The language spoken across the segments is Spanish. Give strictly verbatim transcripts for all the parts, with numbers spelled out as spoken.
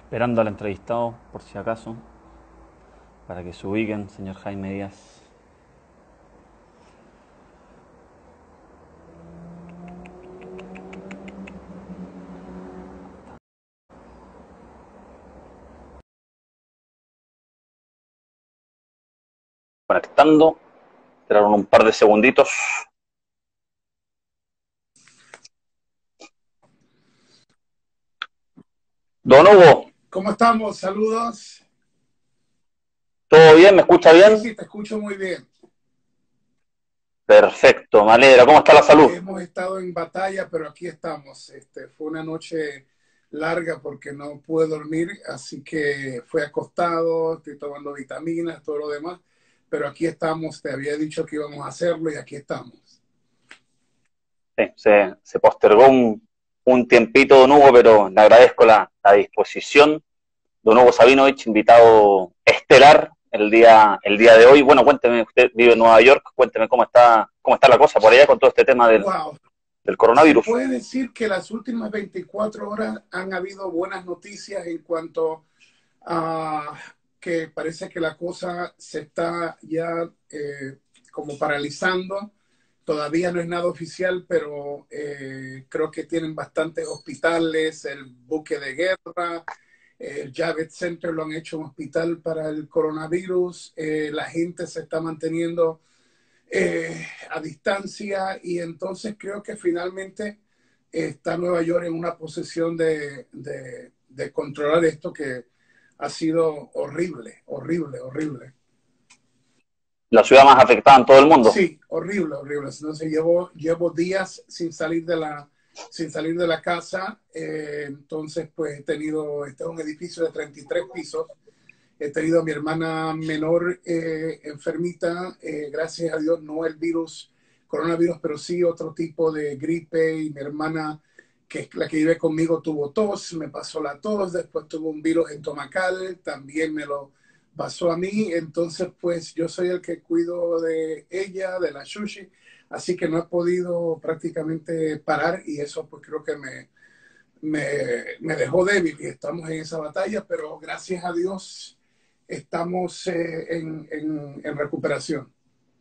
Esperando al entrevistado, por si acaso, para que se ubiquen, señor Jaime Díaz. Conectando, esperaron un par de segunditos. Don Hugo, ¿Cómo estamos? Saludos. ¿todo bien? ¿Me escucha Sí, bien? sí, te escucho muy bien. Perfecto, me alegra. ¿Cómo está la salud? Hemos estado en batalla, pero aquí estamos. Este, fue una noche larga porque no pude dormir, así que fue acostado, estoy tomando vitaminas, todo lo demás, pero aquí estamos. Te había dicho que íbamos a hacerlo y aquí estamos. Sí, se, se postergó un, un tiempito, don Hugo, pero le agradezco la, la disposición. Don Hugo Sabinovich, invitado estelar el día, el día de hoy. Bueno, cuénteme, usted vive en Nueva York, cuénteme cómo está, cómo está la cosa por allá con todo este tema del, Wow. del Se coronavirus. puede decir que las últimas veinticuatro horas han habido buenas noticias en cuanto a que parece que la cosa se está ya eh, como paralizando. Todavía no es nada oficial, pero eh, creo que tienen bastantes hospitales, el buque de guerra, el Javits Center lo han hecho un hospital para el coronavirus, eh, la gente se está manteniendo eh, a distancia y entonces creo que finalmente está Nueva York en una posición de, de, de controlar esto que ha sido horrible, horrible, horrible. La ciudad más afectada en todo el mundo. Sí, horrible, horrible. Entonces llevo, llevo días sin salir de la, sin salir de la casa. Eh, entonces, pues he tenido, este es un edificio de treinta y tres pisos. He tenido a mi hermana menor eh, enfermita. Eh, gracias a Dios, no el virus, coronavirus, pero sí otro tipo de gripe. Y mi hermana, que es la que vive conmigo, tuvo tos, me pasó la tos. Después tuvo un virus estomacal, también me lo pasó a mí, entonces pues yo soy el que cuido de ella, de la Shushi, así que no he podido prácticamente parar y eso pues creo que me, me, me dejó débil y estamos en esa batalla, pero gracias a Dios estamos eh, en, en, en recuperación.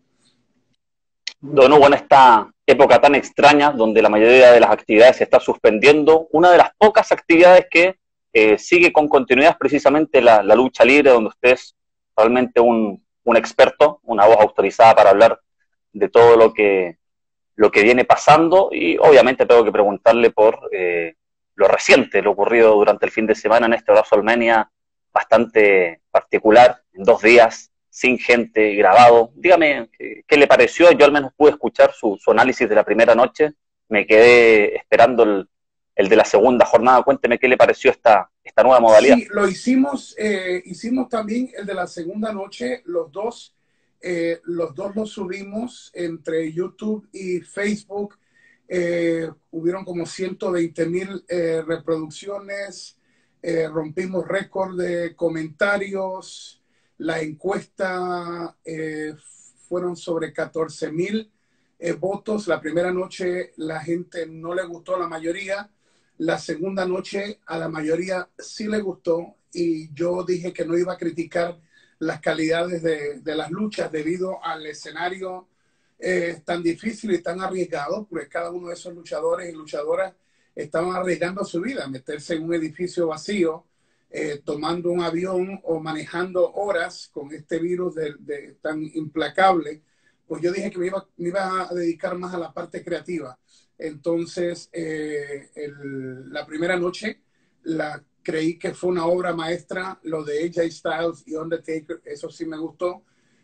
Don Hugo, en esta época tan extraña, donde la mayoría de las actividades se está suspendiendo, una de las pocas actividades que eh, sigue con continuidad es precisamente la, la lucha libre, donde usted es realmente un, un experto, una voz autorizada para hablar de todo lo que, lo que viene pasando y obviamente tengo que preguntarle por eh, lo reciente, lo ocurrido durante el fin de semana en este WrestleMania bastante particular, en dos días, sin gente, grabado. Dígame, ¿qué, qué le pareció? Yo al menos pude escuchar su, su análisis de la primera noche, me quedé esperando el, el de la segunda jornada. Cuénteme qué le pareció esta, esta nueva modalidad. Sí, lo hicimos, eh, hicimos también el de la segunda noche, los dos, eh, los dos los subimos entre YouTube y Facebook. Eh, hubieron como ciento veinte mil eh, reproducciones, eh, rompimos récord de comentarios, la encuesta eh, fueron sobre catorce mil eh, votos. La primera noche la gente no le gustó, la mayoría. La segunda noche a la mayoría sí le gustó y yo dije que no iba a criticar las calidades de, de las luchas debido al escenario eh, tan difícil y tan arriesgado, porque cada uno de esos luchadores y luchadoras estaban arriesgando su vida, meterse en un edificio vacío, eh, tomando un avión o manejando horas con este virus de, de, tan implacable. Pues yo dije que me iba, me iba a dedicar más a la parte creativa. Entonces, eh, el, la primera noche la creí que fue una obra maestra, lo de A J Styles y Undertaker, eso sí me gustó.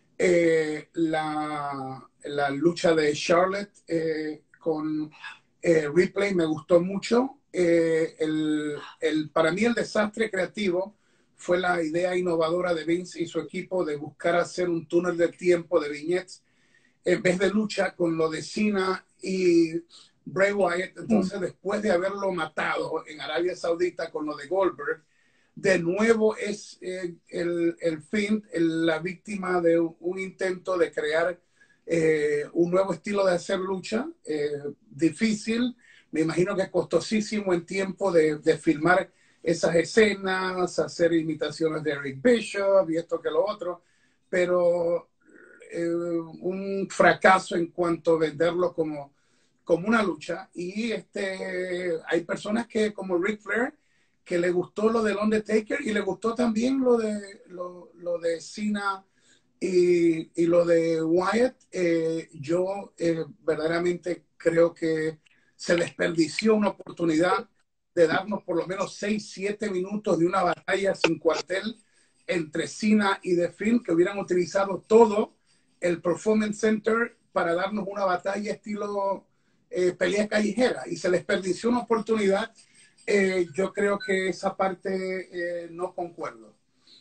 Eh, la, la, lucha de Charlotte eh, con eh, Ripley me gustó mucho. Eh, el, el, para mí el desastre creativo fue la idea innovadora de Vince y su equipo de buscar hacer un túnel de tiempo de viñetes en vez de lucha con lo de Cena y Bray Wyatt. Entonces, después de haberlo matado en Arabia Saudita con lo de Goldberg, de nuevo es eh, el, el Fiend el, la víctima de un, un intento de crear eh, un nuevo estilo de hacer lucha, eh, difícil, me imagino que es costosísimo en tiempo de, de filmar esas escenas, hacer imitaciones de Eric Bishop y esto que lo otro, pero eh, un fracaso en cuanto a venderlo como, como una lucha. Y este, hay personas que, como Ric Flair, que le gustó lo del Undertaker y le gustó también lo de, lo, lo de Cena y, y lo de Wyatt. Eh, yo eh, verdaderamente creo que se desperdició una oportunidad de darnos por lo menos seis, siete minutos de una batalla sin cuartel entre Cena y The Fiend, que hubieran utilizado todo el Performance Center para darnos una batalla estilo eh, pelea callejera, y se desperdició una oportunidad. Eh, yo creo que esa parte eh, no concuerdo.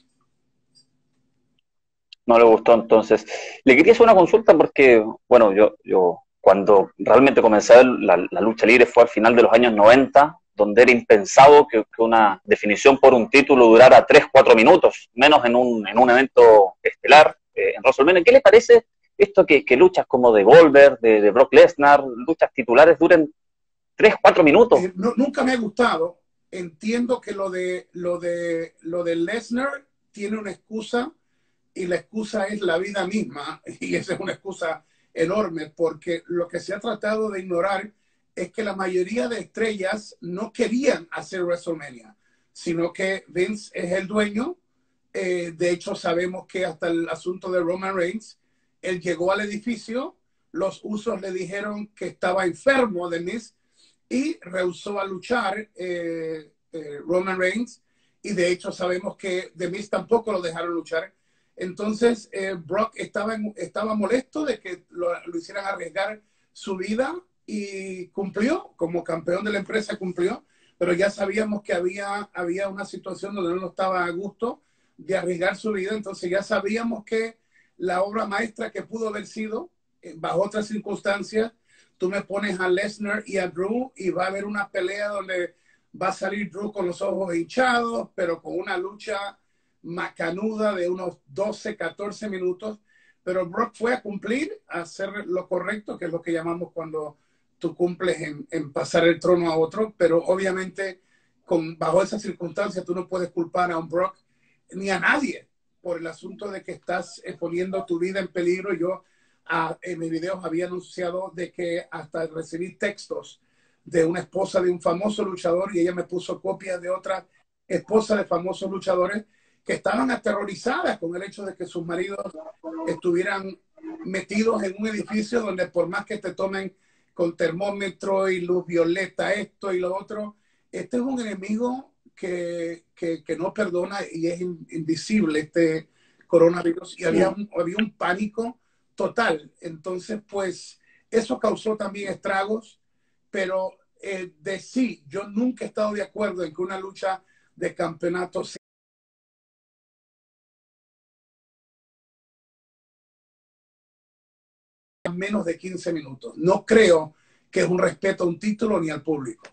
No le gustó entonces. Le quería hacer una consulta porque, bueno, yo, yo cuando realmente comencé a ver la, la lucha libre fue al final de los años noventa, donde era impensado que, que una definición por un título durara tres cuatro minutos, menos en un, en un evento estelar, eh, en WrestleMania. ¿Qué le parece esto que, que luchas como de Goldberg, de, de Brock Lesnar, luchas titulares duren tres cuatro minutos? Eh, no, nunca me ha gustado. Entiendo que lo de, lo de, lo de Lesnar tiene una excusa, y la excusa es la vida misma, y esa es una excusa enorme, porque lo que se ha tratado de ignorar es que la mayoría de estrellas no querían hacer WrestleMania, sino que Vince es el dueño. Eh, de hecho, sabemos que hasta el asunto de Roman Reigns, él llegó al edificio, los usos le dijeron que estaba enfermo de Miz y rehusó a luchar eh, eh, Roman Reigns, y de hecho sabemos que The Miz tampoco lo dejaron luchar. Entonces eh, Brock estaba, en, estaba molesto de que lo, lo hicieran arriesgar su vida, y cumplió, como campeón de la empresa cumplió, pero ya sabíamos que había, había una situación donde él no estaba a gusto de arriesgar su vida. Entonces ya sabíamos que la obra maestra que pudo haber sido, eh, bajo otras circunstancias, tú me pones a Lesnar y a Drew y va a haber una pelea donde va a salir Drew con los ojos hinchados, pero con una lucha macanuda de unos doce, catorce minutos. Pero Brock fue a cumplir, a hacer lo correcto, que es lo que llamamos cuando tú cumples en, en pasar el trono a otro. Pero obviamente, con, bajo esas circunstancias, tú no puedes culpar a un Brock ni a nadie por el asunto de que estás eh, poniendo tu vida en peligro. Yo a, en mis videos había anunciado de que hasta recibí textos de una esposa de un famoso luchador, y ella me puso copias de otra esposa de famosos luchadores que estaban aterrorizadas con el hecho de que sus maridos estuvieran metidos en un edificio donde, por más que te tomen con termómetro y luz violeta, esto y lo otro, este es un enemigo que, que, que no perdona y es in, invisible, este coronavirus, y había un, había un pánico total. Entonces, pues, eso causó también estragos, pero eh, de sí, yo nunca he estado de acuerdo en que una lucha de campeonato sea menos de quince minutos. No creo que es un respeto a un título ni al público.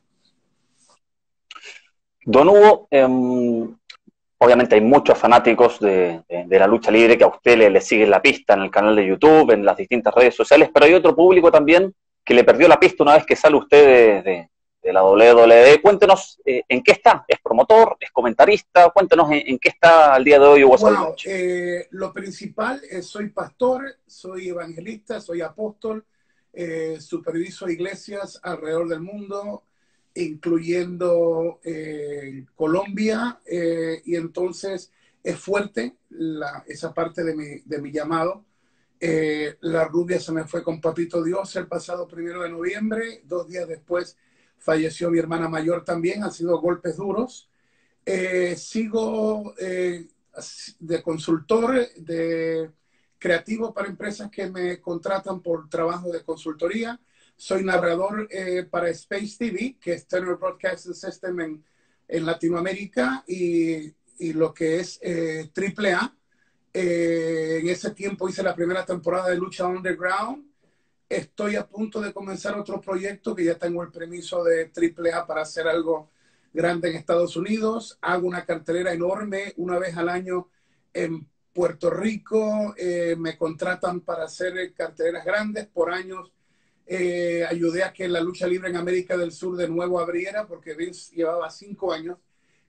Don Hugo, eh, obviamente hay muchos fanáticos de, de, de la lucha libre que a usted le, le siguen la pista en el canal de YouTube, en las distintas redes sociales, pero hay otro público también que le perdió la pista una vez que sale usted de, de, de la doble u doble u E. Cuéntenos eh, en qué está. ¿Es promotor? ¿Es comentarista? Cuéntenos en, en qué está al día de hoy Hugo Wow, eh, lo principal es soy pastor, soy evangelista, soy apóstol, eh, superviso iglesias alrededor del mundo, incluyendo eh, Colombia, eh, y entonces es fuerte la, esa parte de mi, de mi llamado. Eh, la rubia se me fue con Papito Dios el pasado primero de noviembre. Dos días después falleció mi hermana mayor también. Han sido golpes duros. Eh, sigo eh, de consultor, de creativo para empresas que me contratan por trabajo de consultoría. Soy narrador eh, para Space T V, que es Turner Broadcasting System en, en Latinoamérica, y, y lo que es eh, triple A. Eh, en ese tiempo hice la primera temporada de Lucha Underground. Estoy a punto de comenzar otro proyecto que ya tengo el permiso de triple A para hacer algo grande en Estados Unidos. Hago una cartelera enorme una vez al año en Puerto Rico. Eh, me contratan para hacer carteleras grandes por años. Eh, ayudé a que la lucha libre en América del Sur de nuevo abriera, porque Vince llevaba cinco años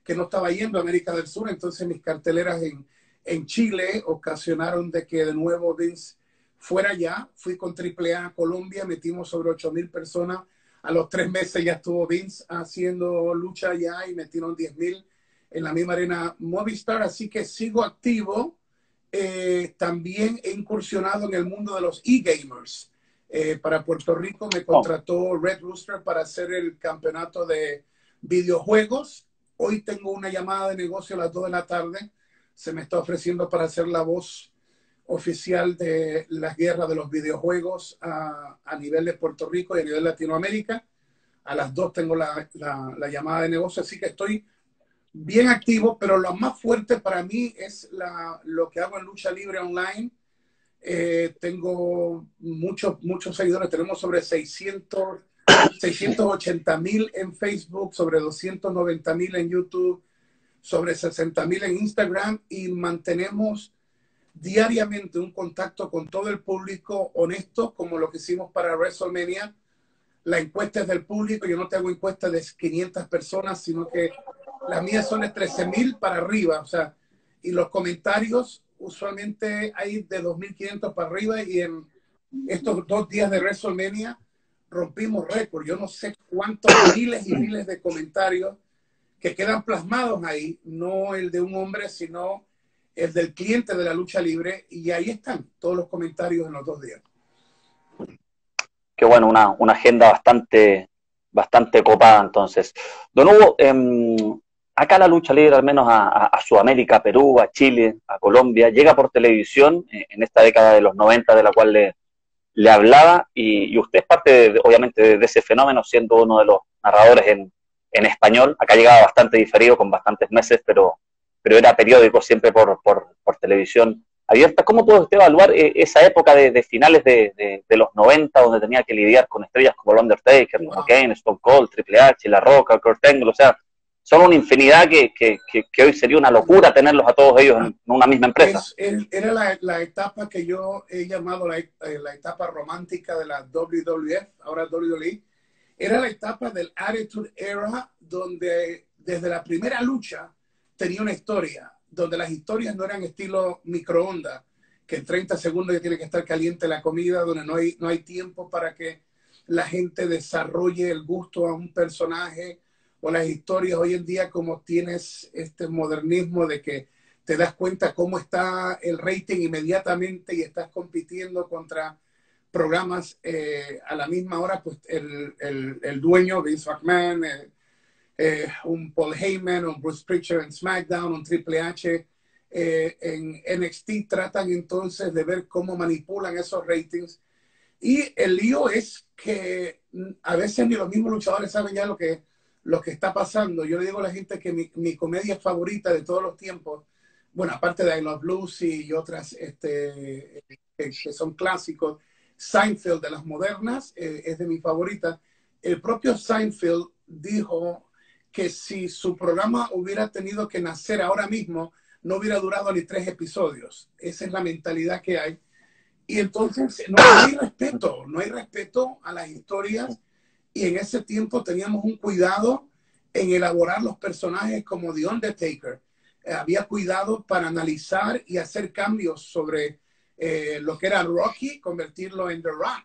que no estaba yendo a América del Sur, entonces mis carteleras en, en Chile ocasionaron de que de nuevo Vince fuera allá. Fui con Triple A a Colombia, metimos sobre ocho mil personas. A los tres meses ya estuvo Vince haciendo lucha allá y metieron diez mil en la misma arena Movistar, así que sigo activo. Eh, también he incursionado en el mundo de los e-gamers. Eh, para Puerto Rico me contrató Red Rooster para hacer el campeonato de videojuegos. Hoy tengo una llamada de negocio a las dos de la tarde. Se me está ofreciendo para hacer la voz oficial de las guerras de los videojuegos a, a nivel de Puerto Rico y a nivel de Latinoamérica. A las dos tengo la, la, la llamada de negocio, así que estoy bien activo, pero lo más fuerte para mí es la, lo que hago en lucha libre online. Eh, tengo muchos, muchos seguidores, tenemos sobre seiscientos, seiscientos ochenta mil en Facebook, sobre doscientos noventa mil en YouTube, sobre sesenta mil en Instagram, y mantenemos diariamente un contacto con todo el público honesto, como lo que hicimos para WrestleMania. La encuesta es del público, yo no te hago encuesta de quinientas personas, sino que las mías son de trece mil para arriba, o sea, y los comentarios usualmente hay de dos mil quinientos para arriba, y en estos dos días de WrestleMania rompimos récord. Yo no sé cuántos miles y miles de comentarios que quedan plasmados ahí, no el de un hombre, sino el del cliente de la lucha libre, y ahí están todos los comentarios en los dos días. Qué bueno, una, una agenda bastante, bastante copada entonces. Don Hugo, eh, acá la lucha libre, al menos a, a, a Sudamérica, a Perú, a Chile, a Colombia, llega por televisión eh, en esta década de los noventa de la cual le, le hablaba, y, y usted es parte, de, obviamente, de, de ese fenómeno, siendo uno de los narradores en, en español. Acá llegaba bastante diferido, con bastantes meses, pero, pero era periódico, siempre por, por, por televisión abierta. ¿Cómo puede usted evaluar eh, esa época de, de finales de, de, de los noventa, donde tenía que lidiar con estrellas como el Undertaker, como Kane, Stone Cold, Triple H, La Roca, Kurt Angle? O sea, son una infinidad que, que, que, que hoy sería una locura tenerlos a todos ellos en una misma empresa. Es, es, era la, la etapa que yo he llamado la, la etapa romántica de la W W F, ahora W W E. Era la etapa del Attitude Era, donde desde la primera lucha tenía una historia, donde las historias no eran estilo microondas, que en treinta segundos ya tiene que estar caliente la comida, donde no hay, no hay tiempo para que la gente desarrolle el gusto a un personaje, o las historias hoy en día, como tienes este modernismo de que te das cuenta cómo está el rating inmediatamente y estás compitiendo contra programas eh, a la misma hora, pues el, el, el dueño, Vince McMahon, eh, eh, un Paul Heyman, un Bruce Prichard en SmackDown, un Triple H eh, en N X T, tratan entonces de ver cómo manipulan esos ratings. Y el lío es que a veces ni los mismos luchadores saben ya lo que, lo que está pasando. Yo le digo a la gente que mi, mi comedia favorita de todos los tiempos, bueno, aparte de I Love Lucy y otras este, que, que son clásicos, Seinfeld de las modernas eh, es de mi favorita. El propio Seinfeld dijo que si su programa hubiera tenido que nacer ahora mismo, no hubiera durado ni tres episodios. Esa es la mentalidad que hay. Y entonces no hay respeto, no hay respeto a las historias, y en ese tiempo teníamos un cuidado en elaborar los personajes como The Undertaker. Eh, había cuidado para analizar y hacer cambios sobre eh, lo que era Rocky, convertirlo en The Rock,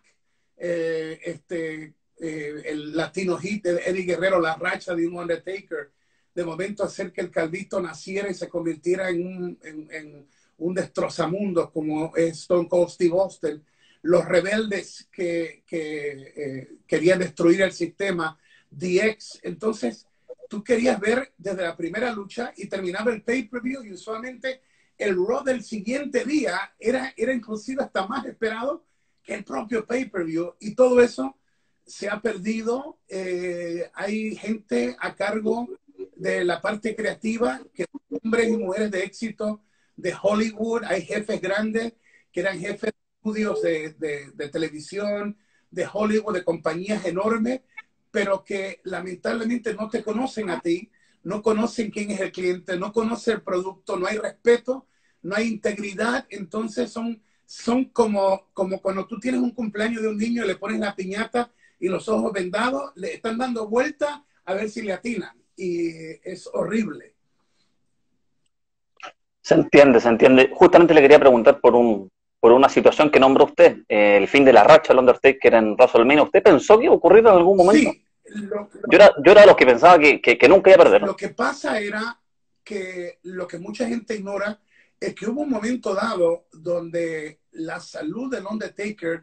eh, este, eh, el Latino Hit de Eddie Guerrero, la racha de un Undertaker, de momento hacer que el Calvito naciera y se convirtiera en un, en, en un destrozamundos como es Stone Cold Steve Austin, los rebeldes que, que eh, querían destruir el sistema, D X. Entonces, tú querías ver desde la primera lucha y terminaba el pay-per-view, y usualmente el Raw del siguiente día era, era inclusive hasta más esperado que el propio pay-per-view, y todo eso se ha perdido. Eh, hay gente a cargo de la parte creativa, que son hombres y mujeres de éxito de Hollywood. Hay jefes grandes que eran jefes de estudios de, de, de televisión, de Hollywood, de compañías enormes, pero que lamentablemente no te conocen a ti, no conocen quién es el cliente, no conocen el producto, no hay respeto, no hay integridad. Entonces son, son como, como cuando tú tienes un cumpleaños de un niño y le pones la piñata y los ojos vendados, le están dando vuelta a ver si le atinan. y es horrible. Se entiende, se entiende. Justamente le quería preguntar por un por una situación que nombró usted, eh, el fin de la racha del Undertaker en WrestleMania. ¿Usted pensó que iba a ocurrir en algún momento? Sí, lo, Yo era, yo era de los que pensaba que, que, que nunca iba a perder, lo ¿no? que pasa era que lo que mucha gente ignora es que hubo un momento dado donde la salud del Undertaker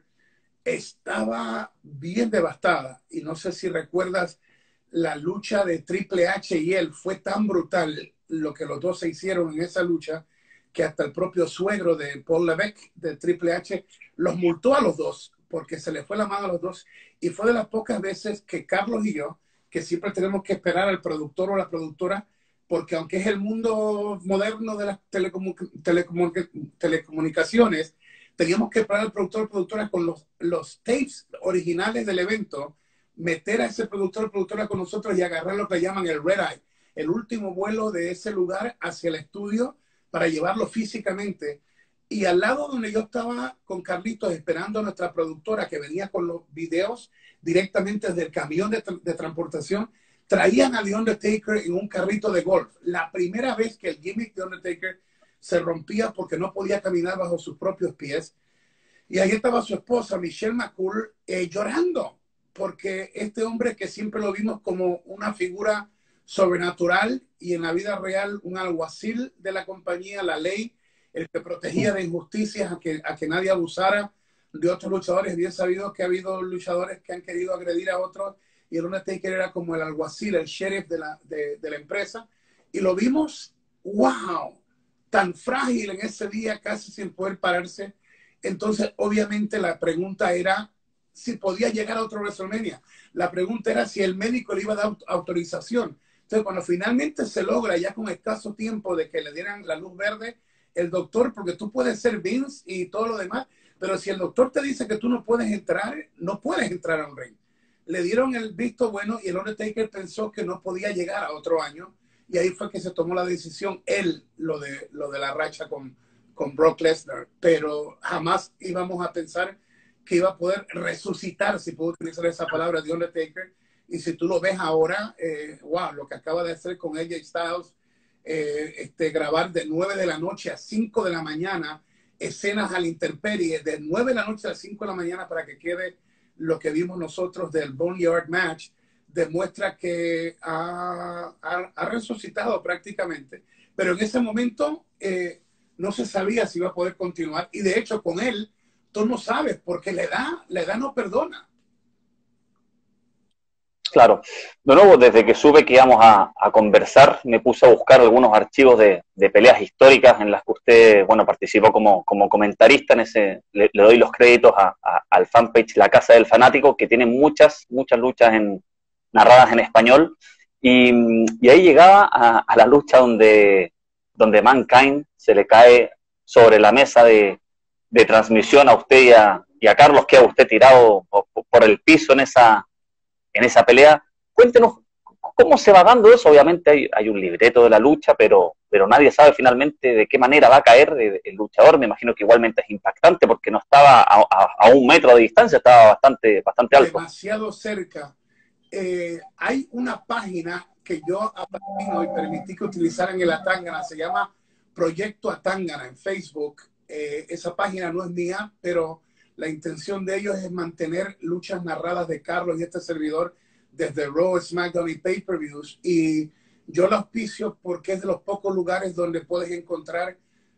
estaba bien devastada. Y no sé si recuerdas la lucha de Triple H y él. Fue tan brutal lo que los dos se hicieron en esa lucha que hasta el propio suegro de Paul Levesque de Triple H los multó a los dos porque se le fue la mano a los dos. Y fue de las pocas veces que Carlos y yo, que siempre tenemos que esperar al productor o la productora, porque aunque es el mundo moderno de las telecomun telecomun telecomunicaciones, teníamos que esperar al productor o productora con los, los tapes originales del evento, meter a ese productor o productora con nosotros y agarrar lo que llaman el red eye, el último vuelo de ese lugar hacia el estudio para llevarlo físicamente. Y al lado donde yo estaba con Carlitos esperando a nuestra productora que venía con los videos directamente desde el camión de, tra de transportación, traían a The Undertaker en un carrito de golf. La primera vez que el gimmick de Undertaker se rompía porque no podía caminar bajo sus propios pies. Y ahí estaba su esposa, Michelle McCool, eh, llorando, porque este hombre que siempre lo vimos como una figura sobrenatural y en la vida real un alguacil de la compañía, la ley, el que protegía de injusticias a que, a que nadie abusara de otros luchadores. Bien sabido que ha habido luchadores que han querido agredir a otros y el Undertaker era como el alguacil, el sheriff de la, de, de la empresa. Y lo vimos, wow, tan frágil en ese día, casi sin poder pararse. Entonces, obviamente, la pregunta era si podía llegar a otro WrestleMania. La pregunta era si el médico le iba a dar autorización. Entonces, cuando finalmente se logra, ya con escaso tiempo de que le dieran la luz verde, el doctor, porque tú puedes ser Vince y todo lo demás, pero si el doctor te dice que tú no puedes entrar, no puedes entrar a un ring. Le dieron el visto bueno y el Undertaker pensó que no podía llegar a otro año. Y ahí fue que se tomó la decisión, él, lo de, lo de la racha con, con Brock Lesnar. Pero jamás íbamos a pensar que iba a poder resucitar, si puedo utilizar esa palabra, de Undertaker. Y si tú lo ves ahora, eh, wow, lo que acaba de hacer con A J Styles, eh, este, grabar de nueve de la noche a cinco de la mañana, escenas a la intemperie, de nueve de la noche a cinco de la mañana para que quede lo que vimos nosotros del Boneyard Match, demuestra que ha, ha, ha resucitado prácticamente. Pero en ese momento eh, no se sabía si iba a poder continuar. Y de hecho con él, tú no sabes, porque la edad, la edad no perdona. Claro. De nuevo, desde que supe que íbamos a, a conversar, me puse a buscar algunos archivos de, de peleas históricas en las que usted, bueno, participó como, como comentarista. En ese, le, le doy los créditos a, a, al fanpage La Casa del Fanático, que tiene muchas, muchas luchas en, narradas en español. Y, y ahí llegaba a, a la lucha donde, donde Mankind se le cae sobre la mesa de, de transmisión a usted y a, y a Carlos, queda usted tirado por, por el piso en esa en esa pelea. Cuéntenos cómo se va dando eso. Obviamente hay, hay un libreto de la lucha, pero, pero nadie sabe finalmente de qué manera va a caer el, el luchador. Me imagino que igualmente es impactante porque no estaba a, a, a un metro de distancia, estaba bastante, bastante alto. Demasiado cerca. Eh, hay una página que yo apadrino y permití que utilizaran el Atangana, se llama Proyecto Atangana en Facebook. Eh, esa página no es mía, pero la intención de ellos es mantener luchas narradas de Carlos y este servidor desde Raw, SmackDown y Pay-Per-Views. Y yo la auspicio porque es de los pocos lugares donde puedes encontrar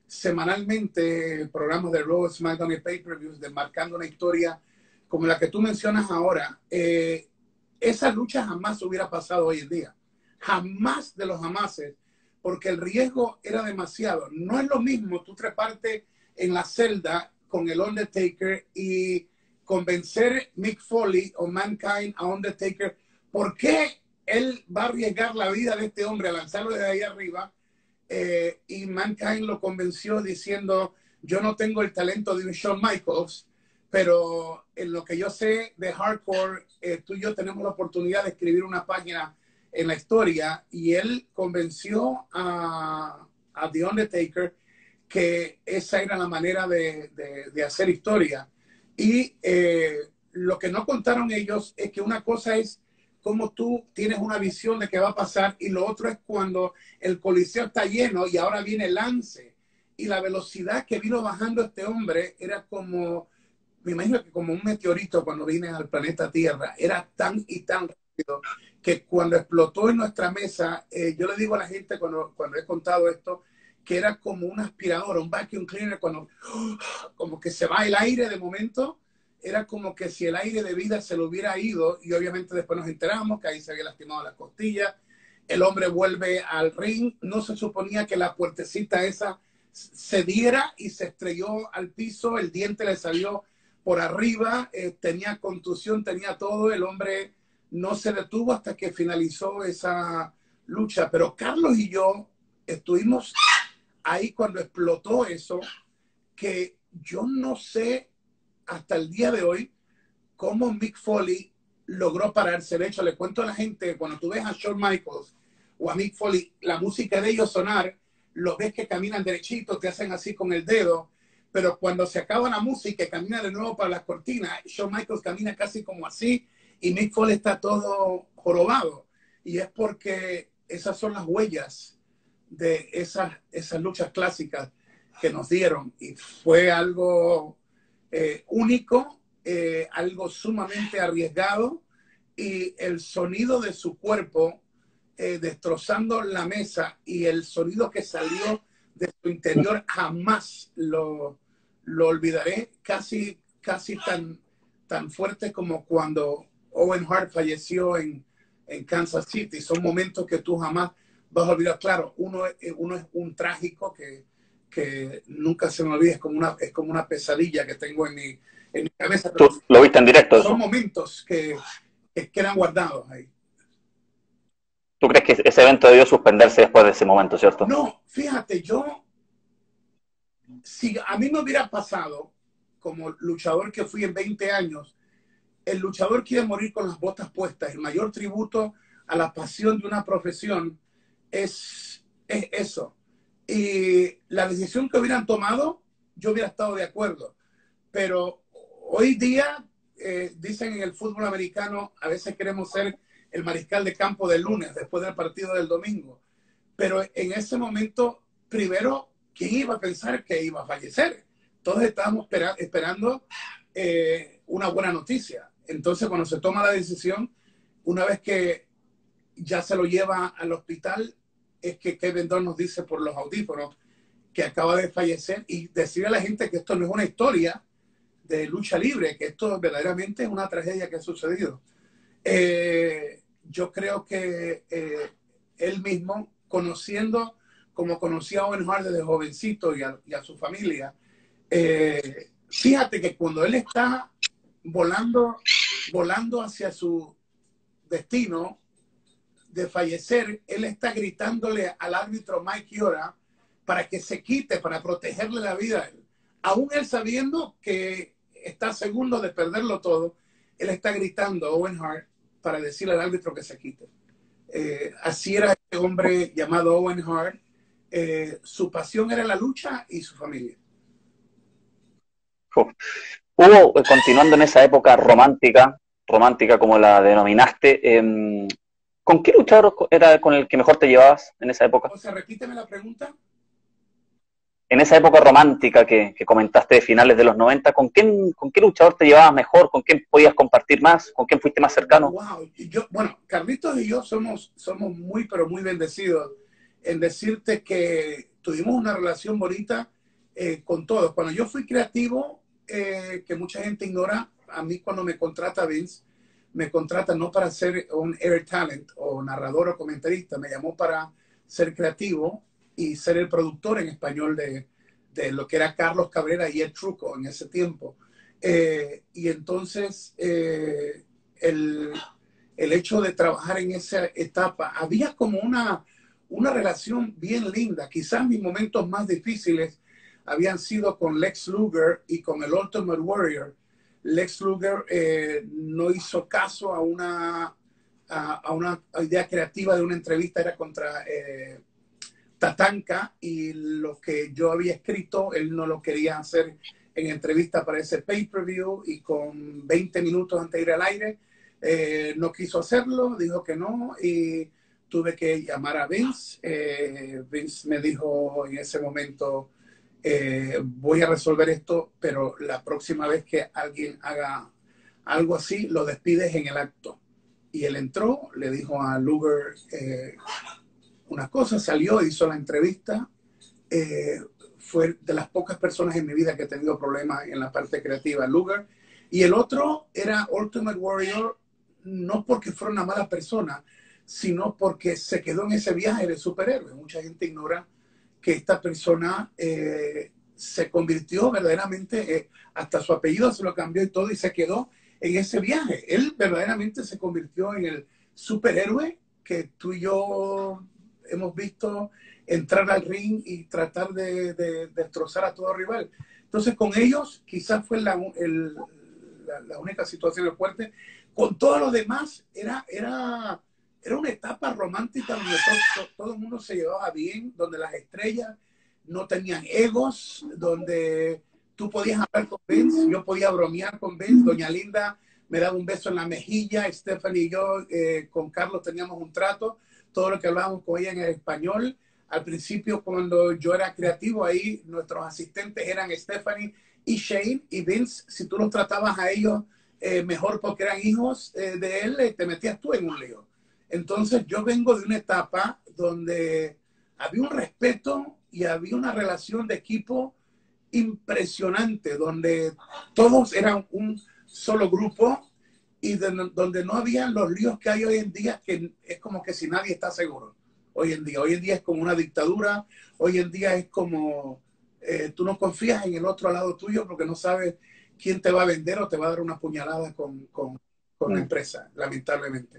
semanalmente programas de Raw, SmackDown y Pay-Per-Views de marcando una historia como la que tú mencionas ahora. Eh, esa lucha jamás hubiera pasado hoy en día. Jamás de los jamases, porque el riesgo era demasiado. No es lo mismo tú treparte en la celda con el Undertaker y convencer Mick Foley o Mankind a Undertaker. ¿Por qué él va a arriesgar la vida de este hombre a lanzarlo desde ahí arriba? Eh, y Mankind lo convenció diciendo, yo no tengo el talento de un Shawn Michaels, pero en lo que yo sé de hardcore, eh, tú y yo tenemos la oportunidad de escribir una página en la historia, y él convenció a, a The Undertaker que esa era la manera de, de, de hacer historia. Y eh, lo que no contaron ellos es que una cosa es cómo tú tienes una visión de qué va a pasar, y lo otro es cuando el coliseo está lleno y ahora viene el lance. Y la velocidad que vino bajando este hombre era como, me imagino que como un meteorito cuando viene al planeta Tierra. Era tan y tan rápido que cuando explotó en nuestra mesa, eh, yo le digo a la gente cuando, cuando he contado esto, que era como una aspiradora, un vacuum cleaner, cuando como que se va el aire de momento, era como que si el aire de vida se lo hubiera ido, y obviamente después nos enteramos que ahí se había lastimado la costilla. El hombre vuelve al ring, no se suponía que la puertecita esa se diera y se estrelló al piso, el diente le salió por arriba, eh, tenía contusión, tenía todo, el hombre no se detuvo hasta que finalizó esa lucha. Pero Carlos y yo estuvimos ahí cuando explotó eso, que yo no sé hasta el día de hoy cómo Mick Foley logró pararse. De hecho, le cuento a la gente, cuando tú ves a Shawn Michaels o a Mick Foley, la música de ellos sonar, los ves que caminan derechitos, te hacen así con el dedo, pero cuando se acaba la música y camina de nuevo para las cortinas, Shawn Michaels camina casi como así y Mick Foley está todo jorobado. Y es porque esas son las huellas de esas, esas luchas clásicas que nos dieron, y fue algo eh, único, eh, algo sumamente arriesgado, y el sonido de su cuerpo eh, destrozando la mesa y el sonido que salió de su interior jamás lo, lo olvidaré, casi, casi tan, tan fuerte como cuando Owen Hart falleció en, en Kansas City. Son momentos que tú jamás vas a olvidar. Claro, uno, uno es un trágico que, que nunca se me olvida, es como una, es como una pesadilla que tengo en mi, en mi cabeza. ¿Tú lo viste en directo eso? Son momentos que, que quedan guardados ahí. ¿Tú crees que ese evento debió suspenderse después de ese momento, cierto? No, fíjate, yo, si a mí me hubiera pasado, como luchador que fui en veinte años, el luchador quiere morir con las botas puestas. El mayor tributo a la pasión de una profesión es, es eso. Y la decisión que hubieran tomado, yo hubiera estado de acuerdo. Pero hoy día, eh, dicen en el fútbol americano, a veces queremos ser el mariscal de campo del lunes, después del partido del domingo. Pero en ese momento, primero, ¿quién iba a pensar que iba a fallecer? Todos estábamos espera esperando eh, una buena noticia. Entonces, cuando se toma la decisión, una vez que ya se lo lleva al hospital, es que Kevin Dunn nos dice por los audífonos que acaba de fallecer, y decirle a la gente que esto no es una historia de lucha libre, que esto verdaderamente es una tragedia que ha sucedido. Eh, yo creo que eh, él mismo, conociendo como conocía a Owen Hart desde jovencito y a, y a su familia, eh, fíjate que cuando él está volando, volando hacia su destino de fallecer, él está gritándole al árbitro Mike Chioda para que se quite, para protegerle la vida a él. Aún él sabiendo que está a segundo de perderlo todo, él está gritando a Owen Hart para decirle al árbitro que se quite. Eh, así era este hombre llamado Owen Hart. Eh, su pasión era la lucha y su familia. Uf. Hubo, continuando en esa época romántica, romántica como la denominaste, eh, ¿con qué luchador era con el que mejor te llevabas en esa época? O sea, repíteme la pregunta. En esa época romántica que, que comentaste de finales de los noventa, ¿con quién, ¿con qué luchador te llevabas mejor? ¿Con quién podías compartir más? ¿Con quién fuiste más cercano? Wow. Yo, bueno, Carlitos y yo somos, somos muy, pero muy bendecidos en decirte que tuvimos una relación bonita eh, con todos. Cuando yo fui creativo, eh, que mucha gente ignora, a mí cuando me contrata Vince, me contrata no para ser un air talent o narrador o comentarista, me llamó para ser creativo y ser el productor en español de, de lo que era Carlos Cabrera y Ed Truco en ese tiempo. Eh, y entonces eh, el, el hecho de trabajar en esa etapa, había como una, una relación bien linda. Quizás mis momentos más difíciles habían sido con Lex Luger y con el Ultimate Warrior. Lex Luger eh, no hizo caso a una, a, a una idea creativa de una entrevista, era contra eh, Tatanka, y lo que yo había escrito, él no lo quería hacer en entrevista para ese pay-per-view, y con veinte minutos antes de ir al aire, eh, no quiso hacerlo, dijo que no y tuve que llamar a Vince. Eh, Vince me dijo en ese momento, eh, voy a resolver esto, pero la próxima vez que alguien haga algo así, lo despides en el acto. Y él entró, le dijo a Luger eh, unas cosas, salió, hizo la entrevista. Eh, fue de las pocas personas en mi vida que he tenido problemas en la parte creativa, Luger. Y el otro era Ultimate Warrior, no porque fuera una mala persona, sino porque se quedó en ese viaje de superhéroe. Mucha gente ignora que esta persona eh, se convirtió verdaderamente, eh, hasta su apellido se lo cambió y todo, y se quedó en ese viaje. Él verdaderamente se convirtió en el superhéroe que tú y yo hemos visto entrar al ring y tratar de, de, de destrozar a todo rival. Entonces, con ellos quizás fue la, el, la, la única situación fuerte. Con todos los demás, era, era, era una etapa romántica donde todo, todo el mundo se llevaba bien, donde las estrellas no tenían egos, donde tú podías hablar con Vince, yo podía bromear con Vince, Doña Linda me daba un beso en la mejilla, Stephanie y yo eh, con Carlos teníamos un trato, todo lo que hablábamos con ella en el español. Al principio, cuando yo era creativo, ahí nuestros asistentes eran Stephanie y Shane, y Vince, si tú los tratabas a ellos eh, mejor porque eran hijos eh, de él, eh, te metías tú en un lío. Entonces yo vengo de una etapa donde había un respeto y había una relación de equipo impresionante, donde todos eran un solo grupo y de, donde no habían los líos que hay hoy en día, que es como que si nadie está seguro. Hoy en día, hoy en día es como una dictadura, hoy en día es como eh, tú no confías en el otro al lado tuyo porque no sabes quién te va a vender o te va a dar una puñalada con, con, con la empresa, lamentablemente.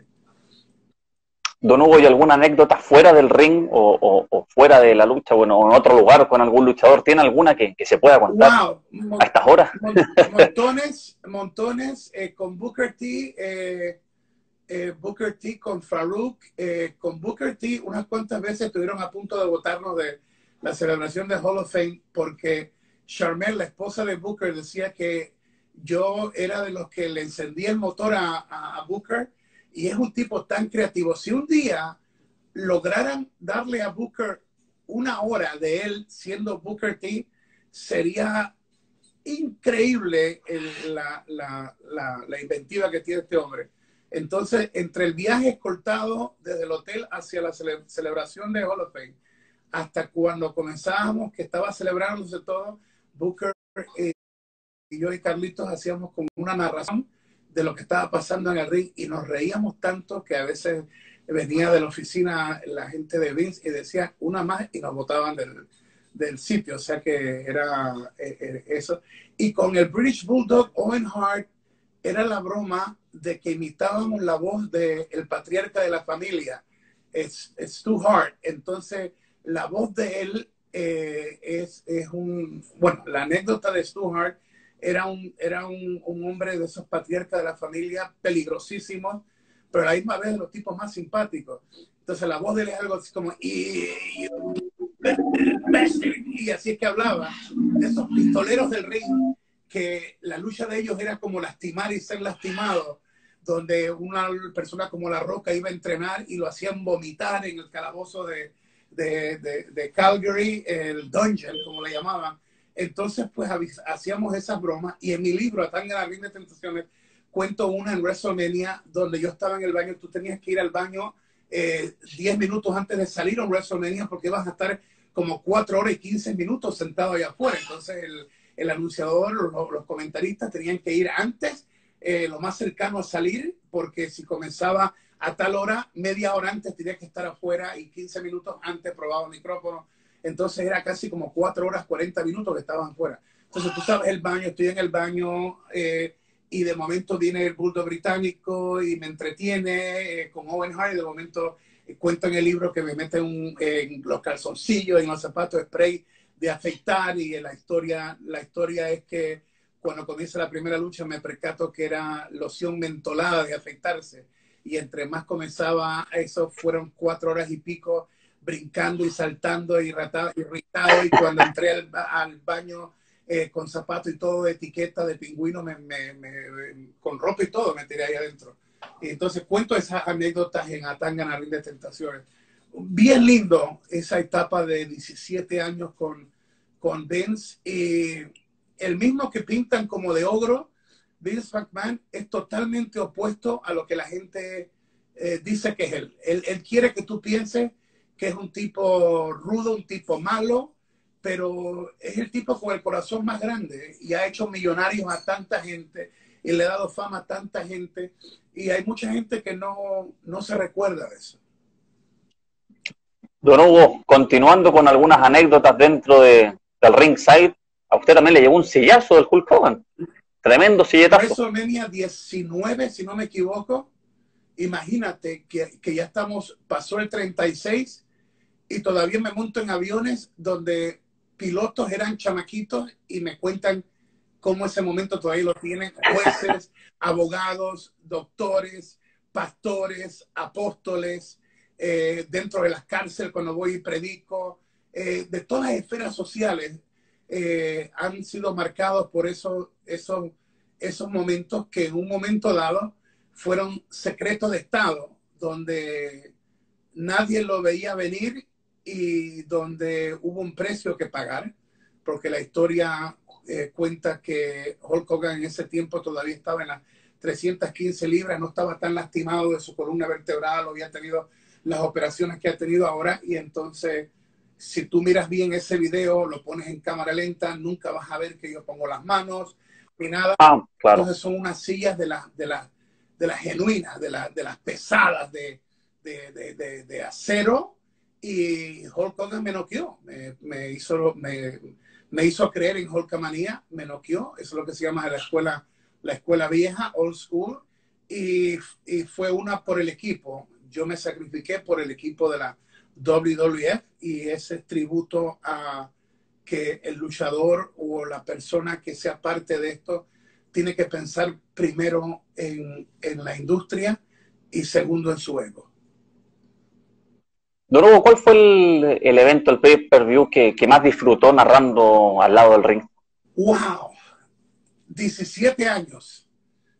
Don Hugo, ¿y alguna anécdota fuera del ring o, o, o fuera de la lucha, bueno, o en otro lugar con algún luchador? ¿Tiene alguna que, que se pueda contar wow, a estas horas? montones, montones, eh, con Booker T, eh, eh, Booker T con Farouk, eh, con Booker T unas cuantas veces estuvieron a punto de votarnos de la celebración de Hall of Fame porque Charmel, la esposa de Booker, decía que yo era de los que le encendía el motor a, a, a Booker, y es un tipo tan creativo. Si un día lograran darle a Booker una hora de él siendo Booker T, sería increíble el, la, la, la, la inventiva que tiene este hombre. Entonces, entre el viaje escoltado desde el hotel hacia la cele celebración de Hall of Fame, hasta cuando comenzábamos, que estaba celebrándose todo, Booker eh, y yo y Carlitos hacíamos como una narración de lo que estaba pasando en el ring y nos reíamos tanto que a veces venía de la oficina la gente de Vince y decía una más y nos botaban del, del sitio. O sea que era eh, eh, eso. Y con el British Bulldog, Owen Hart, era la broma de que imitábamos la voz del patriarca de la familia, es, es Stu Hart. Entonces, la voz de él eh, es, es un... Bueno, la anécdota de Stu Hart era un, era un, un hombre de esos patriarcas de la familia peligrosísimos, pero a la misma vez de los tipos más simpáticos. Entonces, la voz de él es algo así como... Y, y así es que hablaba. De esos pistoleros del ring, que la lucha de ellos era como lastimar y ser lastimado, donde una persona como La Roca iba a entrenar y lo hacían vomitar en el calabozo de, de, de, de Calgary, el dungeon, como le llamaban. Entonces, pues hacíamos esas bromas, y en mi libro, Atanga en la Ring de Tentaciones, cuento una en WrestleMania, donde yo estaba en el baño. Tú tenías que ir al baño eh, diez minutos antes de salir a un WrestleMania, porque ibas a estar como cuatro horas y quince minutos sentado allá afuera. Entonces, el, el anunciador, los, los comentaristas tenían que ir antes, eh, lo más cercano a salir, porque si comenzaba a tal hora, media hora antes tenía que estar afuera y quince minutos antes probaba el micrófono. Entonces era casi como cuatro horas, cuarenta minutos que estaban fuera. Entonces tú sabes el baño, estoy en el baño eh, y de momento viene el Bulldog británico y me entretiene eh, con Owen Hart, y de momento eh, cuento en el libro que me mete un, en los calzoncillos, en los zapatos, spray de afeitar, y la historia, la historia es que cuando comienza la primera lucha me percato que era loción mentolada de afeitarse, y entre más comenzaba eso, fueron cuatro horas y pico brincando y saltando, irritado, irritado y cuando entré al, al baño eh, con zapatos y todo de etiqueta de pingüino, me, me, me, con ropa y todo, me tiré ahí adentro. Entonces cuento esas anécdotas en Atangana Ring de Tentaciones. Bien lindo esa etapa de diecisiete años con, con Vince. Y el mismo que pintan como de ogro, Vince McMahon es totalmente opuesto a lo que la gente eh, dice que es él. él. Él quiere que tú pienses que es un tipo rudo, un tipo malo, pero es el tipo con el corazón más grande y ha hecho millonarios a tanta gente y le ha dado fama a tanta gente. Y hay mucha gente que no, no se recuerda de eso. Don Hugo, continuando con algunas anécdotas dentro de, del ringside, a usted también le llevó un sillazo del Hulk Hogan. Tremendo silletazo. WrestleMania diecinueve, si no me equivoco. Imagínate que, que ya estamos, pasó el treinta y seis y todavía me monto en aviones donde pilotos eran chamaquitos y me cuentan cómo ese momento todavía lo tienen jueces, abogados, doctores, pastores, apóstoles, eh, dentro de las cárceles cuando voy y predico, eh, de todas las esferas sociales eh, han sido marcados por eso, esos, esos momentos que en un momento dado fueron secretos de Estado, donde nadie lo veía venir y donde hubo un precio que pagar, porque la historia eh, cuenta que Hulk Hogan en ese tiempo todavía estaba en las trescientas quince libras, no estaba tan lastimado de su columna vertebral, había tenido las operaciones que ha tenido ahora, y entonces si tú miras bien ese video, lo pones en cámara lenta, nunca vas a ver que yo pongo las manos ni nada. Ah, claro. Entonces son unas sillas de las de la, de las genuinas, de, la, de las pesadas, de, de, de, de, de acero, y Hulk Hogan me noqueó, me, me, hizo, me, me hizo creer en Hulkamania, me noqueó, eso es lo que se llama la escuela, la escuela vieja, old school, y, y fue una por el equipo. Yo me sacrifiqué por el equipo de la W W F y ese tributo a que el luchador o la persona que sea parte de esto tiene que pensar primero en, en la industria y segundo en su ego. Don Hugo, ¿cuál fue el, el evento, el pay-per-view que, que más disfrutó narrando al lado del ring? ¡Wow! diecisiete años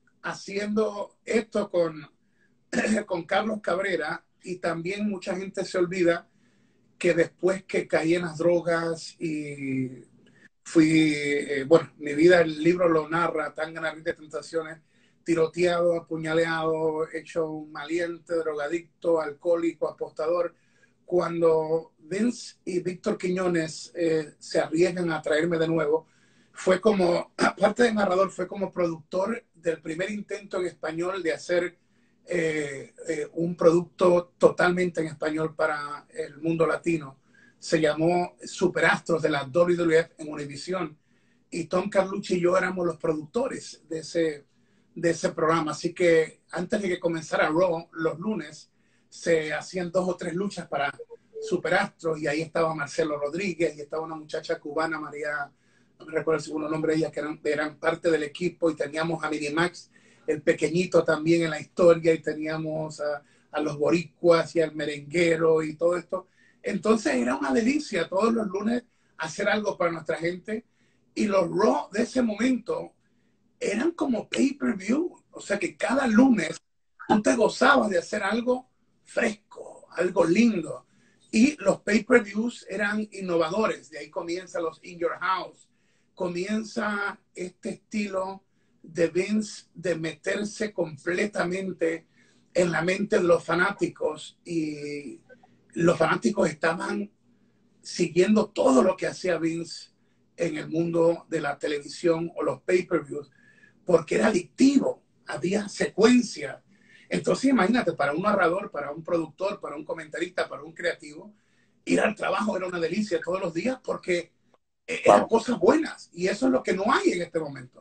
haciendo esto con, con Carlos Cabrera, y también mucha gente se olvida que después que caí en las drogas y fui, eh, bueno, mi vida, el libro lo narra, Tangana Ring de Tentaciones, tiroteado, apuñaleado, hecho un maliente, drogadicto, alcohólico, apostador. Cuando Vince y Víctor Quiñones eh, se arriesgan a traerme de nuevo, fue como, aparte de narrador, fue como productor del primer intento en español de hacer eh, eh, un producto totalmente en español para el mundo latino. Se llamó Superastros de la W W F en Univision, y Tom Carlucci y yo éramos los productores de ese, de ese programa. Así que antes de que comenzara Raw, los lunes, se hacían dos o tres luchas para Superastros, y ahí estaba Marcelo Rodríguez y estaba una muchacha cubana, María, no me recuerdo el segundo nombre de ella, que eran, eran parte del equipo, y teníamos a Minimax, el pequeñito también en la historia, y teníamos a, a los boricuas y al merenguero y todo esto. Entonces era una delicia todos los lunes hacer algo para nuestra gente, y los Raw de ese momento eran como pay-per-view, o sea que cada lunes tú te gozabas de hacer algo fresco, algo lindo, y los pay-per-views eran innovadores. De ahí comienza los In Your House, comienza este estilo de Vince de meterse completamente en la mente de los fanáticos, y los fanáticos estaban siguiendo todo lo que hacía Vince en el mundo de la televisión o los pay-per-views, porque era adictivo, había secuencia. Entonces imagínate, para un narrador, para un productor, para un comentarista, para un creativo, ir al trabajo era una delicia todos los días, porque eran wow. cosas buenas, y eso es lo que no hay en este momento.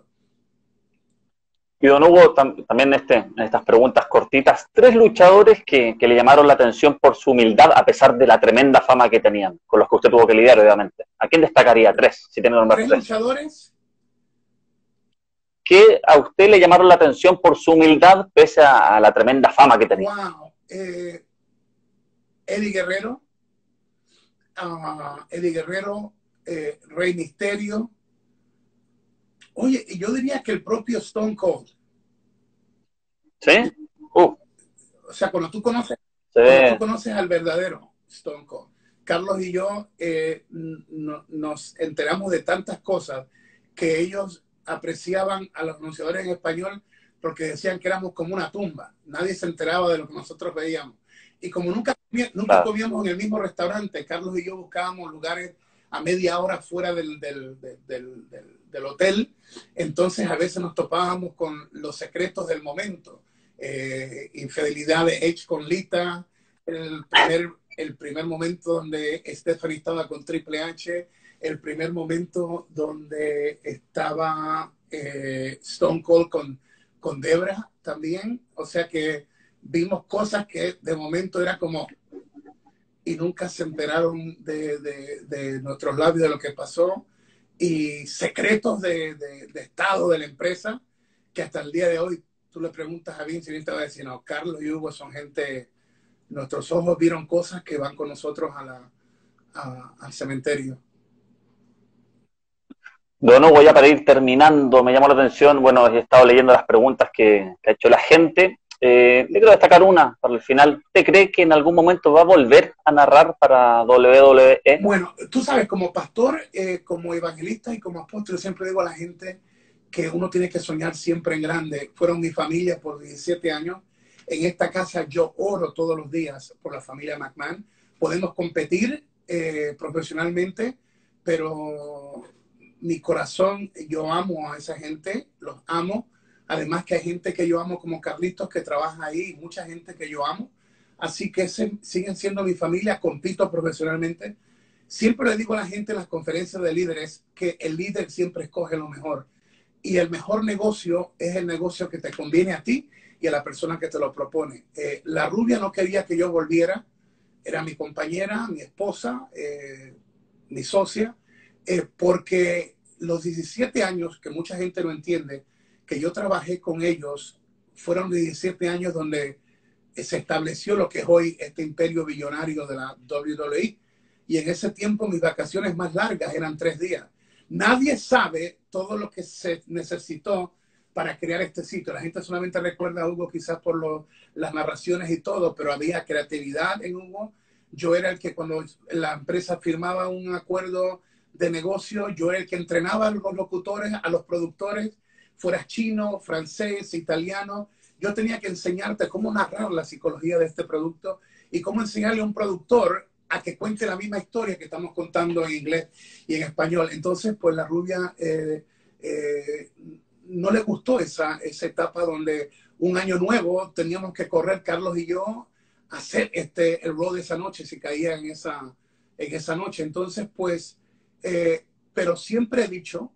Y don Hugo, tam también este, en estas preguntas cortitas, tres luchadores que, que le llamaron la atención por su humildad a pesar de la tremenda fama que tenían, con los que usted tuvo que lidiar, obviamente. ¿A quién destacaría? Tres, si tiene que nombrar tres. ¿Tres luchadores? Que a usted le llamaron la atención por su humildad pese a, a la tremenda fama que tenía. Wow. Eh, Eddie Guerrero, uh, Eddie Guerrero, eh, Rey Misterio. Oye, yo diría que el propio Stone Cold. ¿Sí? Uh, o sea, cuando tú conoces, sí. cuando tú conoces al verdadero Stone Cold, Carlos y yo eh, no, nos enteramos de tantas cosas que ellos apreciaban a los anunciadores en español porque decían que éramos como una tumba. Nadie se enteraba de lo que nosotros veíamos. Y como nunca, nunca Claro. comíamos en el mismo restaurante, Carlos y yo buscábamos lugares a media hora fuera del, del, del, del, del, del hotel. Entonces a veces nos topábamos con los secretos del momento. Eh, infidelidad de Edge con Lita, el primer, el primer momento donde Stephanie estaba con Triple H, el primer momento donde estaba eh, Stone Cold con, con Debra también. O sea que vimos cosas que de momento era como, y nunca se enteraron de, de, de nuestros labios de lo que pasó, y secretos de, de, de estado de la empresa que hasta el día de hoy tú le preguntas a Vince y Vince te va a decir, no, Carlos y Hugo son gente, nuestros ojos vieron cosas que van con nosotros a la, a, al cementerio. Don Hugo, ya para ir terminando, me llamó la atención, bueno, he estado leyendo las preguntas que, que ha hecho la gente. Eh, le quiero destacar una para el final. ¿Usted cree que en algún momento va a volver a narrar para doble u doble u E? Bueno, tú sabes, como pastor, eh, como evangelista y como apóstol, siempre digo a la gente que uno tiene que soñar siempre en grande. Fueron mi familia por diecisiete años. En esta casa yo oro todos los días por la familia McMahon. Podemos competir eh, profesionalmente, pero mi corazón, yo amo a esa gente, los amo. Además que hay gente que yo amo como Carlitos que trabaja ahí, mucha gente que yo amo. Así que se, siguen siendo mi familia, compito profesionalmente. Siempre le digo a la gente en las conferencias de líderes que el líder siempre escoge lo mejor. Y el mejor negocio es el negocio que te conviene a ti y a la persona que te lo propone. Eh, la rubia no quería que yo volviera. Era mi compañera, mi esposa, eh, mi socia, eh, porque los diecisiete años, que mucha gente no entiende, que yo trabajé con ellos, fueron diecisiete años donde se estableció lo que es hoy este imperio billonario de la doble u doble u E. Y en ese tiempo mis vacaciones más largas eran tres días. Nadie sabe todo lo que se necesitó para crear este sitio. La gente solamente recuerda a Hugo quizás por lo, las narraciones y todo, pero había creatividad en Hugo. Yo era el que cuando la empresa firmaba un acuerdo de negocio, yo era el que entrenaba a los locutores, a los productores, fueras chino, francés, italiano. Yo tenía que enseñarte cómo narrar la psicología de este producto y cómo enseñarle a un productor a que cuente la misma historia que estamos contando en inglés y en español. Entonces, pues la rubia eh, eh, no le gustó esa, esa etapa donde un año nuevo teníamos que correr, Carlos y yo, a hacer este, el road de esa noche, si caía en esa, en esa noche. Entonces, pues, eh, pero siempre he dicho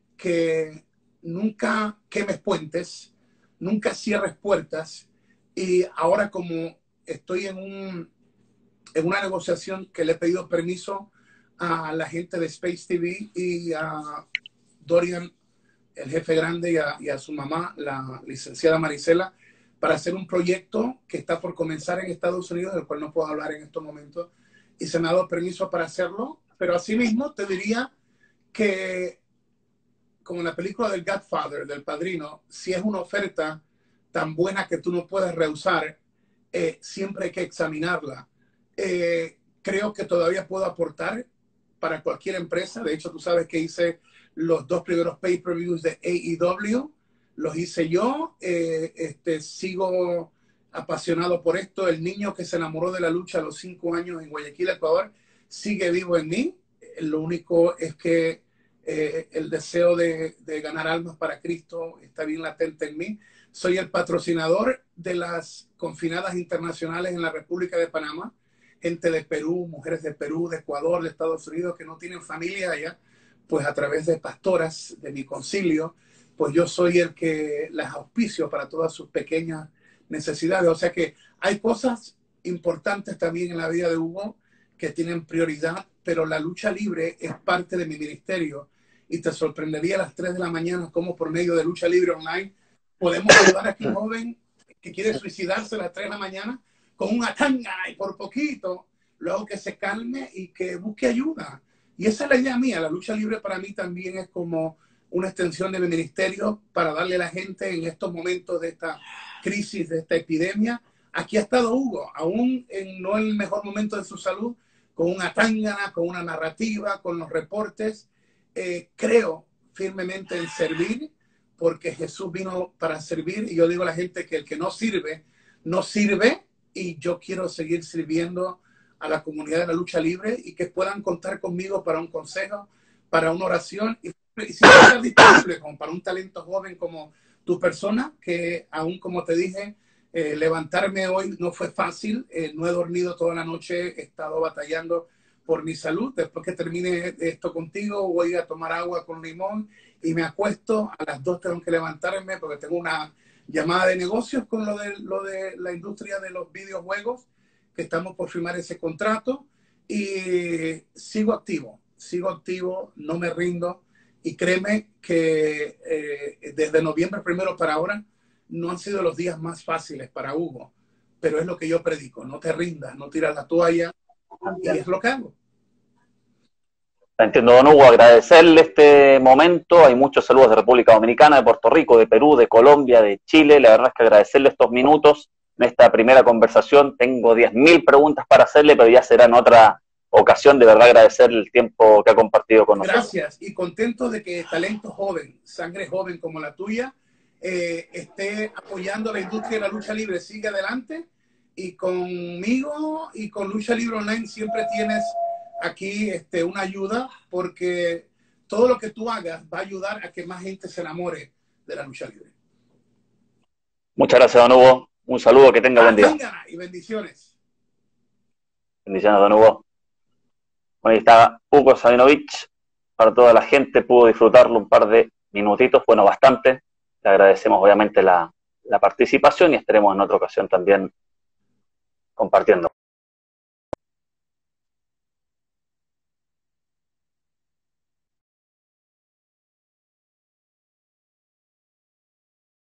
que nunca quemes puentes, nunca cierres puertas, y ahora como estoy en, un, en una negociación que le he pedido permiso a la gente de Space T V y a Dorian, el jefe grande, y a, y a su mamá, la licenciada Marisela, para hacer un proyecto que está por comenzar en Estados Unidos, del cual no puedo hablar en estos momentos, y se me ha dado permiso para hacerlo, pero asimismo te diría que como en la película del Godfather, del Padrino, si es una oferta tan buena que tú no puedes rehusar, eh, siempre hay que examinarla. Eh, creo que todavía puedo aportar para cualquier empresa. De hecho, tú sabes que hice los dos primeros pay-per-views de A E W. Los hice yo. Eh, este, sigo apasionado por esto. El niño que se enamoró de la lucha a los cinco años en Guayaquil, Ecuador, sigue vivo en mí. Lo único es que Eh, el deseo de, de ganar almas para Cristo está bien latente en mí. Soy el patrocinador de las confinadas internacionales en la República de Panamá. Gente de Perú, mujeres de Perú, de Ecuador, de Estados Unidos que no tienen familia allá, pues a través de pastoras de mi concilio, pues yo soy el que las auspicio para todas sus pequeñas necesidades. O sea que hay cosas importantes también en la vida de Hugo que tienen prioridad, pero la lucha libre es parte de mi ministerio. Y te sorprendería a las tres de la mañana cómo por medio de lucha libre online podemos ayudar a aquel joven que quiere suicidarse a las tres de la mañana con una tanga y por poquito, luego que se calme y que busque ayuda. Y esa es la idea mía. La lucha libre para mí también es como una extensión de mi ministerio para darle a la gente en estos momentos de esta crisis, de esta epidemia. Aquí ha estado Hugo, aún en no el mejor momento de su salud, con una tángana, con una narrativa, con los reportes. Eh, creo firmemente en servir, porque Jesús vino para servir, y yo digo a la gente que el que no sirve, no sirve, y yo quiero seguir sirviendo a la comunidad de la lucha libre y que puedan contar conmigo para un consejo, para una oración, y, y siempre estar disponible como para un talento joven como tu persona, que aún como te dije, eh, levantarme hoy no fue fácil, eh, no he dormido toda la noche, he estado batallando por mi salud. Después que termine esto contigo, voy a tomar agua con limón y me acuesto. A las dos tengo que levantarme porque tengo una llamada de negocios con lo de, lo de la industria de los videojuegos, que estamos por firmar ese contrato, y sigo activo, sigo activo, no me rindo, y créeme que eh, desde noviembre primero para ahora no han sido los días más fáciles para Hugo, pero es lo que yo predico: no te rindas, no tiras la toalla, y es lo que hago. Entiendo, don Hugo, agradecerle este momento. Hay muchos saludos de República Dominicana, de Puerto Rico, de Perú, de Colombia, de Chile. La verdad es que agradecerle estos minutos en esta primera conversación. Tengo diez mil preguntas para hacerle, pero ya será en otra ocasión. De verdad agradecerle el tiempo que ha compartido con nosotros. Gracias, y contento de que talento joven, sangre joven como la tuya, eh, esté apoyando la industria de la lucha libre. Sigue adelante, y conmigo y con Lucha Libre Online siempre tienes aquí este, una ayuda, porque todo lo que tú hagas va a ayudar a que más gente se enamore de la lucha libre. Muchas gracias, don Hugo. Un saludo, que tenga buen día. Y bendiciones. Bendiciones, don Hugo. Ahí está Hugo Sabinovich. Para toda la gente, pudo disfrutarlo un par de minutitos, bueno, bastante. Le agradecemos obviamente la, la participación, y estaremos en otra ocasión también compartiendo.